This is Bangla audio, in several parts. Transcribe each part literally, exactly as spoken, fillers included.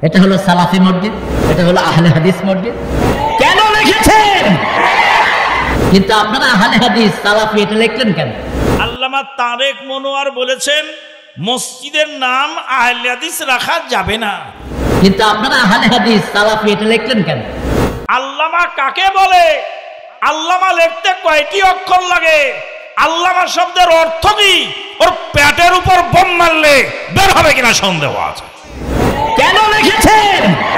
এটা হলো সালাফি মসজিদ, এটা হলো আহলে হাদিস মসজিদ। কেন লিখেছেন? কিন্তু আপনারা আহলে হাদিস সালাফি এটা লিখলেন কেন? আল্লামা তারেক মনোয়ার বলেছেন মসজিদের নাম আহলে হাদিস রাখা যাবে না। কিন্তু আপনারা আহলে হাদিস সালাফি এটা লিখলেন কেন? আল্লামা কাকে বলে? আল্লামা লিখতে কয়টি অক্ষর লাগে? আল্লামা শব্দের অর্থ কি? ওর পেটের উপর বোম মারলে বের হবে কিনা সন্দেহ আছে। কেন লিখেছেন?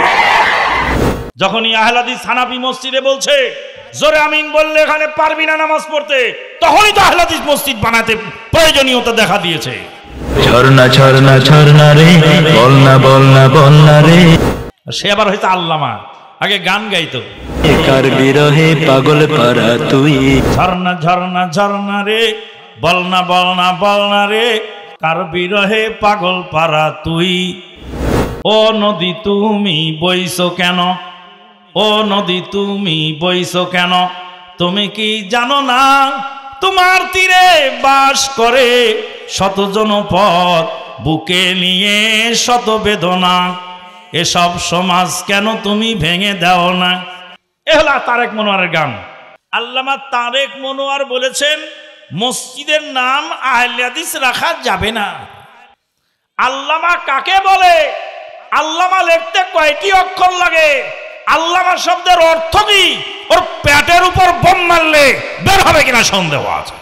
যখনই আহলে হাদিস হানাফি মসজিদে বলছে জোরে আমিন বললে এখানে পারবি না নামাজ পড়তে, তখনই তো আহলে হাদিস মসজিদ বানাতে প্রয়োজনীয়তা দেখা দিয়েছে। ঝর্ণা ঝর্ণা ঝর্ণা রে, বলনা বলনা বলনা রে। সে আবার হয়তো আল্লামা আগে গান গাইতো, কার বিরহে পাগল পারা তুই। ঝর্ণা ঝর্ণা ঝর্ণা রে, বলনা বলনা বলনা রে, কার বিরহে পাগল পারা তুই। ও নদী তুমি বইছো কেন? ও নদী তুমি বইছো কেন? তুমি কি জানো না তোমার তীরে বাস করে শত জনপদ, বুকে নিয়ে শত বেদনা। এসব সমাজ কেন তুমি ভেঙে দাও না? এ হলো তারেক মনোয়ারের গান। আল্লামা তারেক মনোয়ার বলেছেন মসজিদের নাম আহলে হাদিস রাখা যাবে না। আল্লামা কাকে বলে? আল্লামা লিখতে কয়টি অক্ষর লাগে? আল্লামা শব্দের অর্থ কি? ওর পেটের উপর বোম মারলে বের হবে কিনা সন্দেহ আছে।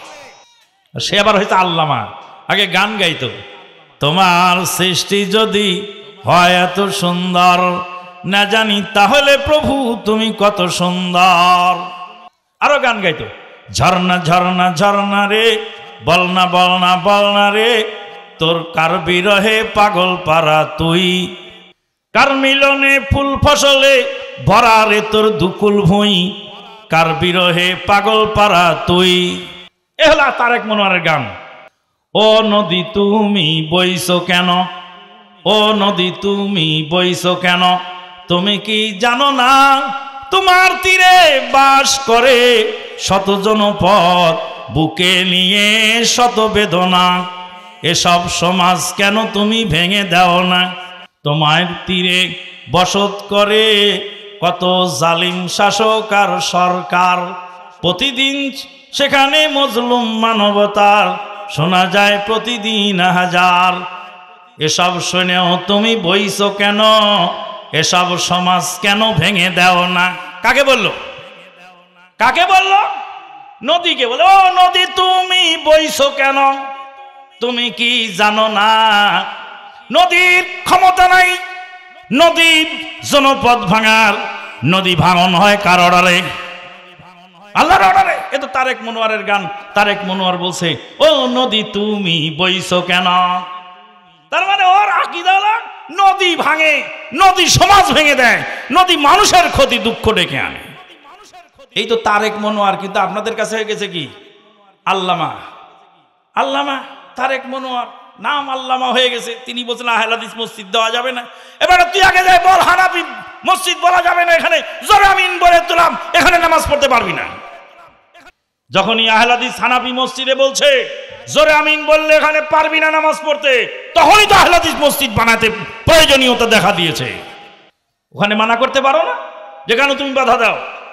সে আবার হয়তো আল্লামা আগে গান গাইতো, তোমার সৃষ্টি যদি হয় এত সুন্দর, না জানি তাহলে প্রভু তুমি কত সুন্দর। আরো গান গাইতো, ঝর্ণা ঝর্ণা ঝর্ণা রে, বলনা বলনা বলনা রে, তোর কার বিরহে পাগল পারা তুই। কার মিলনে ফুল ফসলে ভরা রে তোর দুকুল ভুঁই, কার বিরহে পাগল পারা তুই। এ হলো তারেক মনোয়ারের গান। ও নদী তুমি বইছো কেন? ও নদী তুমি বইছো কেন? তুমি কি জানো না তোমার তীরে বাস করে শত জনপদ, বুকে নিয়ে শত বেদনা। এসব সমাজ কেন তুমি ভেঙে দাও না? তোমার তীরে বসত করে কত জালিম শাসক আর সরকার, প্রতিদিন সেখানে মজলুম মানবতার শোনা যায় প্রতিদিন হাজার। এসব শুনেও তুমি বইছো কেন? এসব সমাজ কেন ভেঙে দাও না? কাকে বললো? কাকে বললো? নদীকে বলে, ও নদী তুমি বইছো কেন? তুমি কি জানো না নদীর ক্ষমতা নাই নদীর জনপদ ভাঙার? নদী ভাঙন হয় কার অর্ডারে? আল্লাহর অর্ডারে। এ তো তারেক মনোয়ারের গান। তারেক মনোয়ার বলছে ও নদী তুমি বইছো কেন? তার মানে ওর আকীদা হলো নদী ভাঙে, নদী সমাজ ভেঙে দেয়, নদী মানুষের ক্ষতি দুঃখ ডেকে আনে। এই তো তারেক মনোয়ার। কিন্তু আপনাদের কাছে হয়ে গেছে কি আল্লামা। আল্লামা তারেক মনোয়ার নাম আল্লামা হয়ে গেছে। তিনি বলছেন আহলে হাদিস মসজিদ দেওয়া যাবে না। এবারে তুই আগে যাই বল হানাফি মসজিদ বলা যাবে না, এখানে জোরে আমিন বলে তুলাম, এখানে নামাজ পড়তে পারবি না। যখনই আহলে হাদিস হানাফি মসজিদে বলছে জোরে আমিন বললে এখানে পারবি না নামাজ পড়তে, তখনই তো আহলে হাদিস মসজিদ বানাতে প্রয়োজনীয়তা দেখা দিয়েছে। ওখানে মানা করতে পারো না, যেখানে তুমি বাধা দাও।